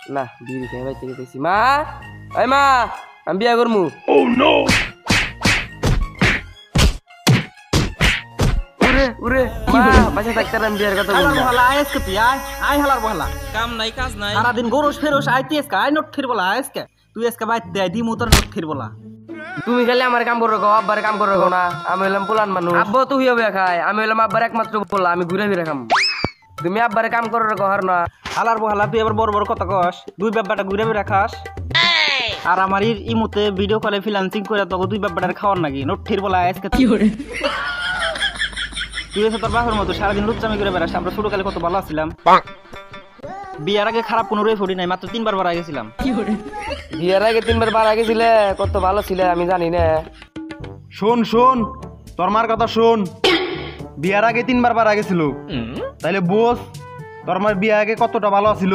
না বিড়ি খেয়ে বাইতে গেছি। মা এই মা আমি বিয়া করমু। উরে মা বাসা থাকতে আমি বিয়ার কথা বলি না। হালা আইসকে তুই আই হালার বহলা কাম নাই কাজ নাই সারা দিন গরুস ফেরোস আইতে এসকে আই নোট ফির বলা আইসকে তুই এসকে বাইতে দেই দি মোতর নোট ফির বলা তুমি খালি আমার কাম করে রাখো আব্বার কাম করে রাখো না। আমি হলাম পোলান মানুষ, আব্বা তো হইয়া বিয়া খায়, আমি হলাম আব্বার একমাত্র পোলা, আমি ঘুরে ফিরে খাম। তুমি আব্বারে কাম করে রাখো আর না। হালার বহলা তুই এবার বড় বড় কথা কস, দুই ব্যাপারটা ঘুরে ফিরে খাস আর আমার ইমুতে ভিডিও কলে ফ্রিল্যান্সিং করে তোকে দুই ব্যাপারটা খাওয়ার নাকি নোট ফির বলা আইসকে কি করে তুই এসে তোর বাপের মতো সারাদিন লুচ্চামি করে বেড়াস। আমরা ছোটকালে কত ভালো ছিলাম, বিয়ার আগে খারাপ কোনো রেফরি নাই, মাত্র 3 বার বাড়া গেছিলাম। বিয়ার আগে 3 বার বাড়া গেছিলে, কত ভালো ছিলে আমি জানি না। শোন শোন তোর মার কথা শোন, বিয়ার আগে 3 বার বাড়া গেছিল, তাইলে বোস তোর মার বিয়া আগে কতটা ভালো ছিল।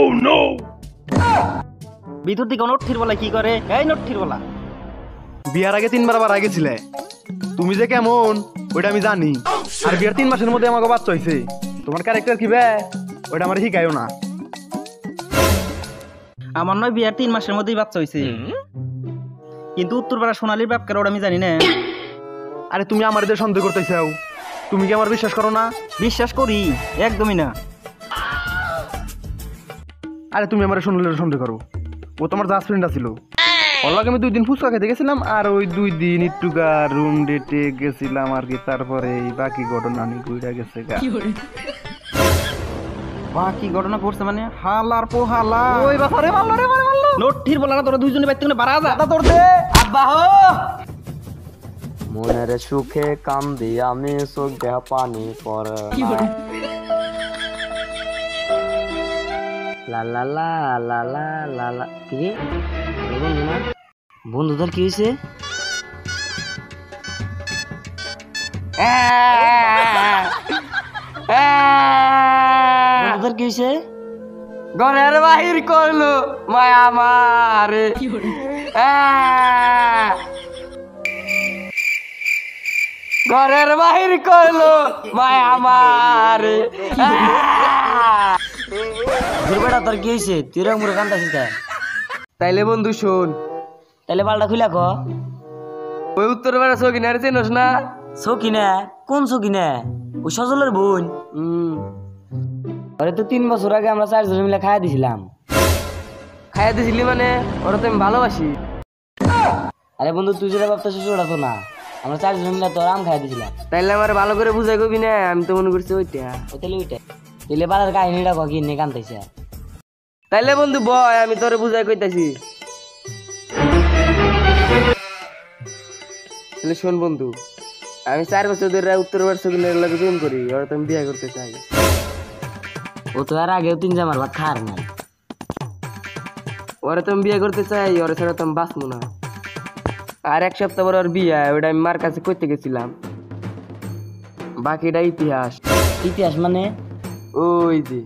ভিতর দিকে নোট ফির বলা কি করে এই নোট ফির বলা বিয়ার আগে 3 বার বাড়া গেছিলে, তুমি যে কেমন ওইটা আমি জানি। আর বিয়ার 3 মাসের মধ্যে আমাকে বাচ্চা হইছে, তোমার ক্যারেক্টার কি বে ওইটা আমার শিখাইও না। আমার নয় বিয়ার 3 মাসের মধ্যেই বাচ্চা হইছে, কিন্তু উত্তরপাড়া সোনালীর বাপকার ওটা আমি জানি না। আরে তুমি আমার এদের সন্দেহ করতেছাও, তুমি কি আমার বিশ্বাস করো না? বিশ্বাস করি একদমই না। আরে তুমি আমার সোনালীর সন্দেহ করো, ও তোমার জাস্ট ফ্রেন্ড ছিল। ওর লগে আমি 2 দিন ফুচকা খেতে গেছিলাম, আর ওই 2 দিন একটুকা রুম ডেটে গেছিলাম আর কি। তারপরে এই বাকি ঘটনা আমি ঘুরে গেছে গা। বাকি ঘটনা করছে মানে হালার পোহালা ওই বাসারে মারলো রে, মারলো নোট ঠির বলা না তোরা দুইজনে বাইতে কোনে বাড়া যা তোর দে আব্বা হো মনের সুখে কাম দিয়ে আমি চোখ দেয়া পানি পড়ে লা লা লা লা লা লা লা। কি বন্ধু না বন্ধুদের কি হয়েছে? বন্ধুদের কি হয়েছে? ঘরের বাহির করলো মায়া মারে, ঘরের বাহির করলো মায়া মারে। বেটা তোর কি হয়েছে? তুই রং মুড়ে কান্দাছিস কেন? তাইলে বন্ধু শোন, তাইলে বালটা খুলে ক। ওই উত্তর বেড়া সকিনা চেনস না? সকিনা? কোন সকিনা? ওই সজলের বোন। ওরে তো 3 বছর আগে আমরা 4 জন মিলে খাইয়া দিছিলাম। খাইয়া দিছিলি মানে? ওরা তো আমি ভালোবাসি। আরে বন্ধু তুই যেটা ভাবতেছিস ওটা তো না, আমরা 4 জন মিলে তোর আম খাইয়া দিছিলাম। তাইলে আমার ভালো করে বুঝাই কবি না, আমি তো মনে করছি ওইটা। তাইলে ওইটা তাইলে বালার কাহিনীটা কি নিয়ে কানতেছে? তাইলে বন্ধু বয় আমি তোরে বুঝাই কইতাছি। তাহলে শোন বন্ধু, আমি 4 বছর ধরে উত্তরবার সকিনের লগে প্রেম করি, ওরা তো আমি বিয়ে করতে চাই। ও তো আর আগেও 3 জামার ভাত খার নাই, ওরা তো আমি বিয়ে করতে চাই, ওরা ছাড়া তো আমি বাঁচবো না। আর 1 সপ্তাহ পর ওর বিয়ে, ওটা আমি মার কাছে করতে গেছিলাম। বাকিটা ইতিহাস। ইতিহাস মানে ওই যে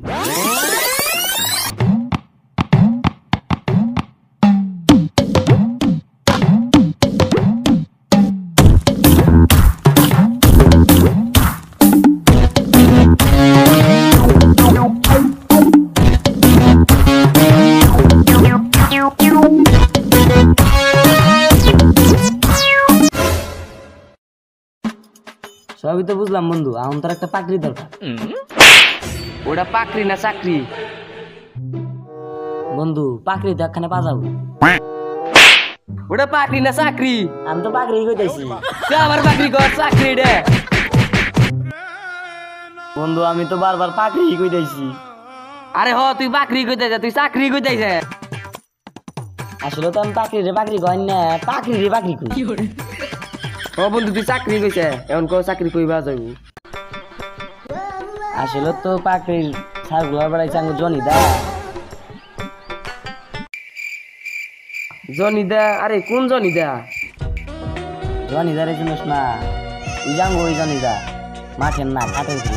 সবই তো বুঝলাম বন্ধু, এখন তোর একটা পাকড়ি দরকার। ওটা পাকড়ি না চাকরি বন্ধু? পাকড়ি তো একখানে পাজাবো। ওটা পাকড়ি না চাকরি? আমি তো পাকড়ি কইতাছি। আমার পাকড়ি কর চাকরি রে বন্ধু, আমি তো বারবার পাকড়ি কইতাছি। আরে হ তুই পাকড়ি কইতাছ, তুই চাকরি কইতাছ। আসলে তো আমি পাকড়ি রে পাকড়ি কই না, পাকড়ি রে পাকড়ি কই। ও বন্ধু তুই চাকরি কইছে, এখন কো চাকরি কইবা যাইব? আসলে তো পাকড়ির সারগুলা বাড়াইছে আঙ্গু জনিদা। জনিদা? আরে কোন জনিদা? জনিদা রে চিনিস না? ওই জাঙ্গু ওই জনিদা, মাঠের না কাটের ছিল।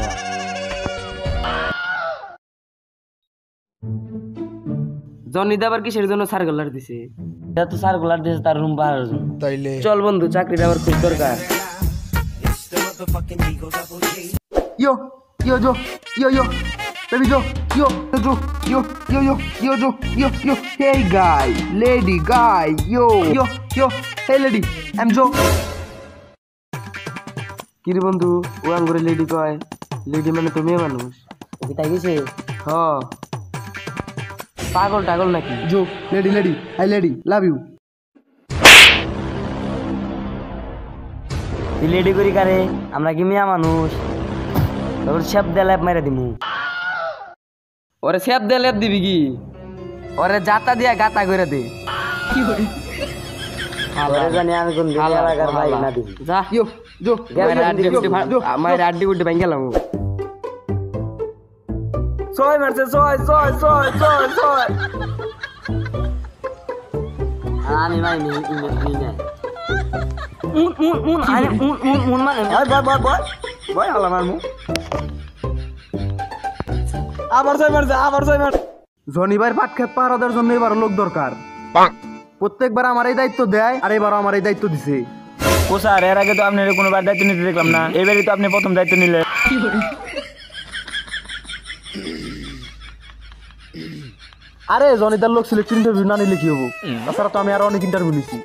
জনিদা আবার কিসের জন্য সার্কুলার দিছে? এটা তো সার্কুলার দিছে তার রুম বাড়ার জন্য। তাইলে চল বন্ধু, চাকরিটা আমার খুব দরকার। ইয়ো ইয়ো জো ইয়ো ইয়ো Baby Joe, yo, Joe, yo. Hey guy, lady guy, yo. Hey lady, I'm Joe. কি রে বন্ধু ও আঙ্গুরে লেডি কয় লেডি মানে তো মেয়ে মানুষ ওকে তাই গেছে হ পাগল টাগল নাকি Joe, lady, hi lady, love you. তুই লেডি করি কারে আমরা কি মেয়ে মানুষ তোর শেপ দিয়ে ল্যাপ মেরে দিমু ওরে শেপ দিয়ে ল্যাপ দিবি কি ওরে জাতা দিয়া গাতা করে দে কি করে আরে জানি আমি কোন দিন লাগার ভাই না দিবি যা Yo, Joe, আমার আড্ডি গুড্ডি ভাঙ গেলাম ছয় মারছে ছয় আমি মাইনি মানে বয় আল্লাহ মারমু আবার ছয় মারছে জনি ভাইয়ের পাট খেত পাহারাদের জন্য এবার লোক দরকার প্রত্যেকবার আমার এই দায়িত্ব দেয় আর এবার আমার এই দায়িত্ব দিছে ও স্যার এর আগে তো আপনার কোনো বার দায়িত্ব নিতে দেখলাম না এবারই তো আপনি প্রথম দায়িত্ব নিলে আরে জনিদার লোক সিলেক্ট ইন্টারভিউ না নিলে কি হবো তাছাড়া তো আমি আরো অনেক ইন্টারভিউ নিছি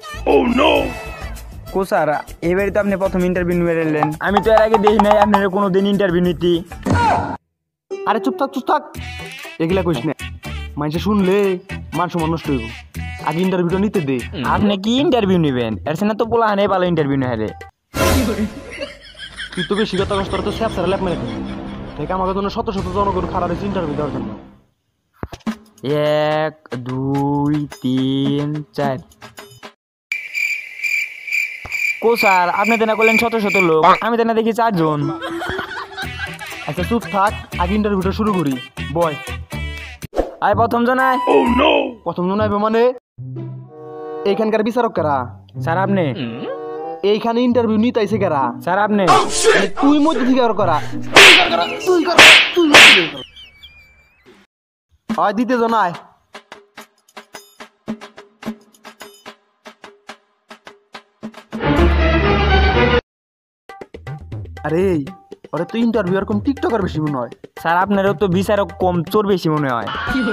ও স্যার এবারই তো আপনি প্রথম ইন্টারভিউ নিয়ে এলেন আমি তো এর আগে দেখি নাই আপনার কোনো দিন ইন্টারভিউ নিতি আরে চুপ থাক এগুলা কইস না মানুষে শুনলে মান সম্মান নষ্ট হইব আগে ইন্টারভিউটা নিতে দে আপনি কি ইন্টারভিউ নেবেন এর সঙ্গে তো বলা হানে ভালো ইন্টারভিউ নেয় রে তুই তো বেশি কথা কষ্ট তো স্যাপ সারা ল্যাপ মেরে দিবি ঠিক আমাকে জন্য শত জনগণ খারাপ হয়েছে ইন্টারভিউ দেওয়ার জন্য 1 2 3 4 কো স্যার আপনি তেনা করলেন শত লোক আমি তেনা দেখি 4 জন আচ্ছা চুপ থাক আগে ইন্টারভিউটা শুরু করি বয় আয় প্রথম জন আয় প্রথম জন আইবে মানে এইখানকার বিচারক কারা স্যার আপনি এইখানে ইন্টারভিউ নিতে আইছে কারা স্যার আপনি তুই মধ্যে থেকে আর করা তুই কর হয় দিতে জনায় আরে ওরে তো ইন্টারভিউ এরকম টিকটকার বেশি মনে হয় স্যার আপনারও তো বিচারক কম চোর বেশি মনে হয়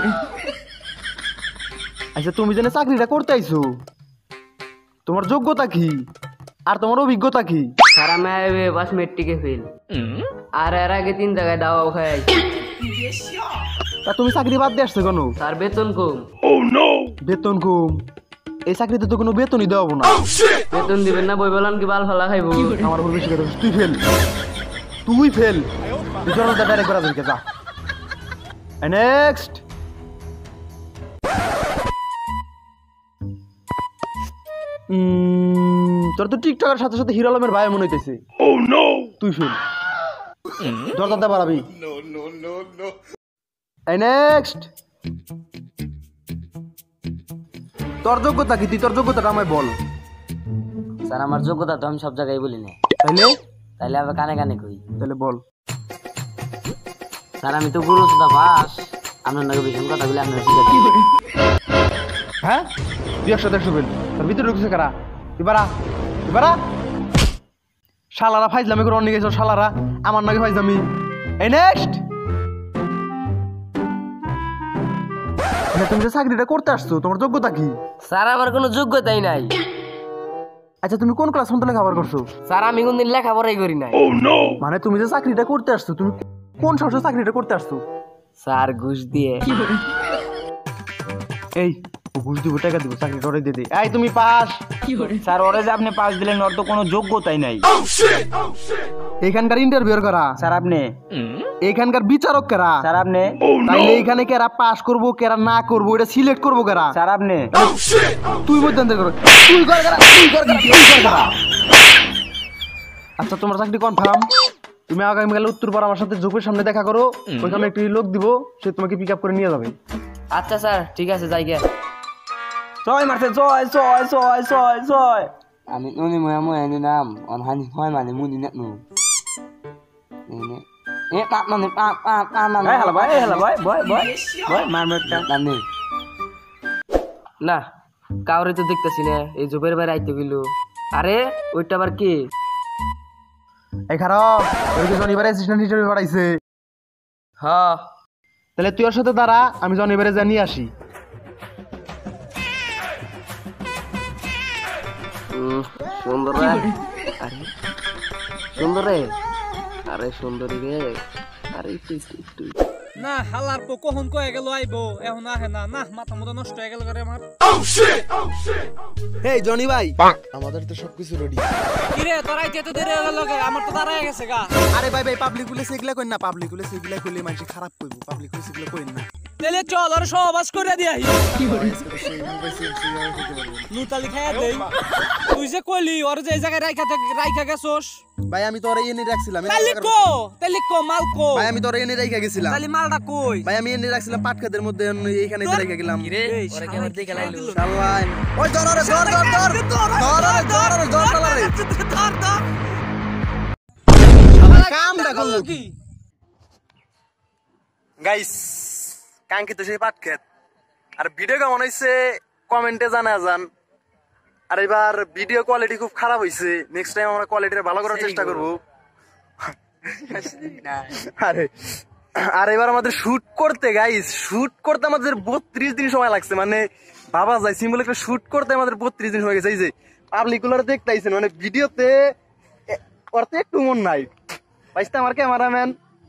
আচ্ছা তুমি যেন চাকরিটা করতে আইছো তোমার যোগ্যতা কি আর তোমার অভিজ্ঞতা কি স্যার আমি বাস মেট্রিকে ফেল আর এর আগে 3 জায়গায় দাওয়াও খাই তা তুমি চাকরি বাদ দিয়ে আসছো কেন স্যার বেতন কম বেতন কম এই চাকরিতে তো কোনো বেতনই দেওয়া না বেতন দিবেন না বই বলান কি বাল ফালা খাইবো আমার উপর বেশি কথা বলিস। তুই ফেল তুই জনতা ডাইরেক্ট করা ধরকে যা নেক্সট তোর তো টিকটকের সাথে সাথে হিরো আলমের ভাই মনে হইতেছে তুই ফেল জনতা বাড়াবি নেক্সট তোর যোগ্যতা কি তুই তোর যোগ্যতাটা আমায় বল স্যার আমার যোগ্যতা তো আমি সব জায়গায় বলি না তাইলে আবার কানে কানে কই তাহলে বল স্যার আমি তো গুরু সুদা বাস আপনার নাকি ভীষণ কথা বলে আপনার শিখা হ্যাঁ তুই 100 ফেল তোর ভিতরে ঢুকছে কারা তুই বাড়া শালারা ফাইজলামি করে অন্য গেছো শালারা আমার নাকি ফাইজলামি এই নেক্সট তুমি যে চাকরিটা করতে আসছো তোমার যোগ্যতা কি স্যার আমার কোনো যোগ্যতাই নাই আচ্ছা তুমি কোন ক্লাস পর্যন্ত লেখাপড়া করছো স্যার আমি কোনদিন লেখাপড়াই করি নাই মানে তুমি যে চাকরিটা করতে আসছো তুমি কোন সাহসে চাকরিটা করতে আসছো স্যার ঘুষ দিয়ে এই ঘুষ দিব টাকা দিব চাকরি করে দিয়ে দে এই তুমি পাস স্যার ওরে যে আপনি পাস দিলেন ওর তো কোনো যোগ্যতাই নাই এখানকার ইন্টারভিউ করা স্যার আপনি এখানকার বিচারক কারা স্যার আপনি তাইলে এখানে কেরা পাস করবো কেরা না করবো এটা সিলেক্ট করবো কারা স্যার আপনি তুই মধ্যে করো তুই কর কারা আচ্ছা তোমার চাকরি কনফার্ম তুমি আগামীকাল উত্তরপাড়া আমার সাথে জোপের সামনে দেখা করো ওইখানে একটি লোক দিব সে তোমাকে পিক আপ করে নিয়ে যাবে আচ্ছা স্যার ঠিক আছে যাই গে ছয় মারছে ছয় আমি নুনি ময়া ময়া নি নাম অন হানি হয় মানে মুনি না নু এ পাপ মানে পাপ এই হ্যালো ভাই বয় মারমেটটা জানি না কাউরে তো দেখতেছি না এই জবের বাইরে আইতে গেল আরে ওইটা আবার কি এই খারাপ ওই যে শনিবার অ্যাসিস্ট্যান্ট হিসেবে বাড়াইছে হ্যাঁ তাহলে তুই ওর সাথে দাঁড়া, আমি জন এবারে যা নিয়ে আসি। সুন্দর রে, আরে সুন্দর রে, আরে সুন্দরী রে, আরে তুই না হালার পো কখন কয়ে গেল আইবো এখন আহে না না মাথা মতো নষ্ট হয়ে গেল করে আমার হেই জনি ভাই, আমাদের তো সবকিছু রেডি। কিরে তোর আইতে তো দেরি হয়ে গেল আমার তো দাঁড়ায় গেছে গা। আরে ভাই ভাই, পাবলিক গুলো সেগুলা কইন না, পাবলিক গুলো সেগুলা কইলে মানুষ খারাপ কইবো, পাবলিক গুলো সেগুলা কইন না। তাহলে চল আর সহবাস করে দিয়ে আহি নুতালি খাইয়া দেই। তুই যে কইলি ওর যে এই জায়গায় রাইখা গেছস ভাই আমি তো ওরে এনে রাখছিলাম। তাইলে কো মাল কো ভাই আমি তো ওরে এনে রাইখা গেছিলাম। তাইলে মালটা কই? ভাই আমি এনে রাখছিলাম পাটখাদের মধ্যে, এইখানে রাইখা গেলাম। রে ওরে কেমন দেখে লাইলো শালা ওই ধর রে, ধর ধর ধর ধর রে, ধর রে, ধর শালা রে, ধর ধর শালা কামটা করলো কি? গাইস কাঙ্ক্ষিত সেই পাটক্ষেত, আর ভিডিও কেমন হয়েছে কমেন্টে জানা যান। আর এবার ভিডিও কোয়ালিটি খুব খারাপ হয়েছে, নেক্সট টাইম আমরা কোয়ালিটি ভালো করার চেষ্টা করবো। আরে আর এবার আমাদের শুট করতে গাইস, শুট করতে আমাদের 32 দিন সময় লাগছে, মানে বাবা যায় সিম্বল একটা শুট করতে আমাদের 32 দিন হয়ে গেছে। এই যে পাবলিক গুলো দেখতেইছেন, মানে ভিডিওতে করতে একটু মন নাই পাইছে আমার ক্যামেরাম্যান।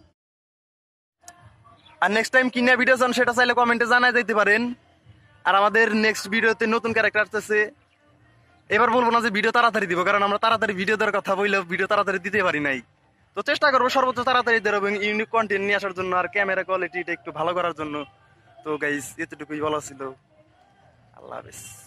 আর নেক্সট টাইম কিনা ভিডিও চান সেটা চাইলে কমেন্টে জানাই দিতে পারেন। আর আমাদের নেক্সট ভিডিওতে নতুন ক্যারেক্টার আসতেছে। এবার বলবো না যে ভিডিও তাড়াতাড়ি দিব, কারণ আমরা তাড়াতাড়ি ভিডিও দেওয়ার কথা বললেও ভিডিও তাড়াতাড়ি দিতে পারি নাই। তো চেষ্টা করবো সর্বোচ্চ তাড়াতাড়ি দেবো এবং ইউনিক কন্টেন্ট নিয়ে আসার জন্য, আর ক্যামেরা কোয়ালিটিটা একটু ভালো করার জন্য। তো গাইস এতটুকুই বলা ছিল। আল্লাহ হাফেজ।